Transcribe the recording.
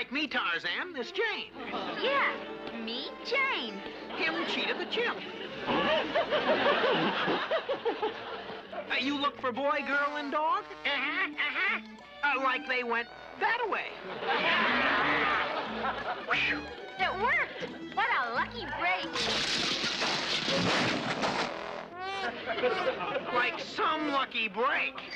like me, Tarzan, this Jane. Yeah, me, Jane. Him, Cheetah the chimp. You look for boy, girl, and dog? Like they went that way. It worked. What a lucky break. Like some lucky break.